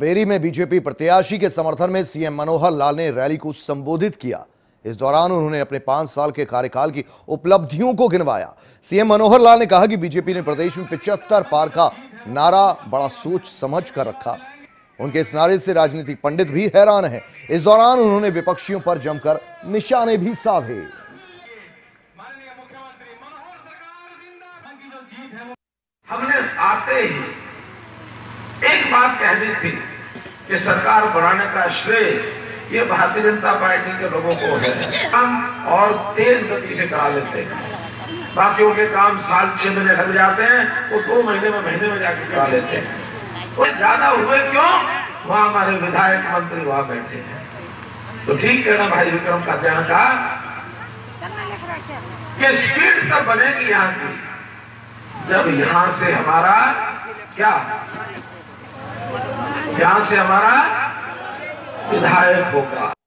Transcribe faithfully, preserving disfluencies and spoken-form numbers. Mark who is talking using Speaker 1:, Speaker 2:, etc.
Speaker 1: Berry में BJP प्रत्याशी के समर्थन में सीएम मनोहर लाल ने रैली को संबोधित किया। इस दौरान उन्होंने अपने पांच साल के कार्यकाल की उपलब्धियों को गिनवाया। सीएम मनोहर लाल ने कहा कि बीजेपी ने प्रदेश में पचहत्तर पार का नारा बड़ा सोच समझ कर रखा। उनके इस नारे से राजनीतिक पंडित भी हैरान हैं। इस दौरान उन्होंने विपक्षियों पर जमकर निशाने भी साधे।
Speaker 2: हमने आते ही एक बात कहनी थी कि सरकार बनाने का श्रेय ये भारतीय जनता पार्टी के लोगों को है। हम और तेज गति से करा लेते हैं, बाकियों के काम साल छह महीने लग जाते हैं, वो दो महीने में महीने में जाके करा लेते हैं। और ज्यादा हुए क्यों? वहां हमारे विधायक मंत्री वहां बैठे हैं। तो ठीक कहना भाई विक्रम का ध्यान का कि स्पीड तब बनेगी यहाँ की जब यहां से हमारा क्या यहां से हमारा विधायक होगा।